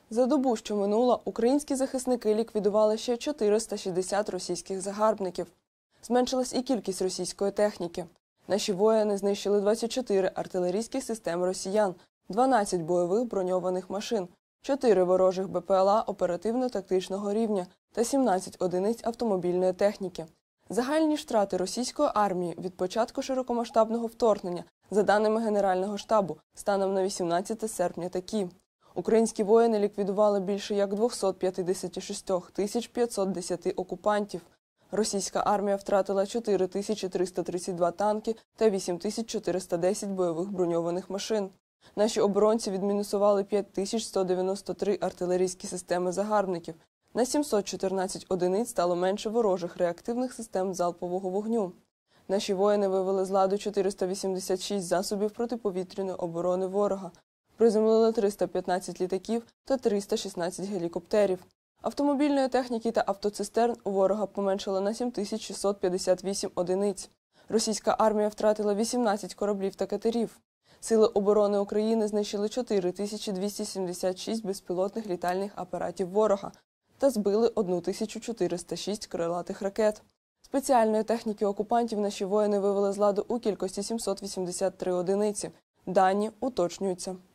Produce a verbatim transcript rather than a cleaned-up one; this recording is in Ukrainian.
За добу, що минула, українські захисники ліквідували ще чотириста шістдесят російських загарбників. Зменшилась і кількість російської техніки. Наші воїни знищили двадцять чотири артилерійські системи росіян, дванадцять бойових броньованих машин, чотири ворожих Б П Л А оперативно-тактичного рівня та сімнадцять одиниць автомобільної техніки. Загальні ж втрати російської армії від початку широкомасштабного вторгнення, за даними Генерального штабу, станом на вісімнадцяте серпня такі. Українські воїни ліквідували більше як двісті п'ятдесят шість тисяч п'ятсот десять окупантів. Російська армія втратила чотири тисячі триста тридцять два танки та вісім тисяч чотириста десять бойових броньованих машин. Наші оборонці відмінусували п'ять тисяч сто дев'яносто три артилерійські системи загарбників. На сімсот чотирнадцять одиниць стало менше ворожих реактивних систем залпового вогню. Наші воїни вивели з ладу чотириста вісімдесят шість засобів протиповітряної оборони ворога. Приземлили триста п'ятнадцять літаків та триста шістнадцять гелікоптерів. Автомобільної техніки та автоцистерн у ворога поменшало на сім тисяч шістсот п'ятдесят вісім одиниць. Російська армія втратила вісімнадцять кораблів та катерів. Сили оборони України знищили чотири тисячі двісті сімдесят шість безпілотних літальних апаратів ворога та збили тисячу чотириста шість крилатих ракет. Спеціальної техніки окупантів наші воїни вивели з ладу у кількості сімсот вісімдесят три одиниці. Дані уточнюються.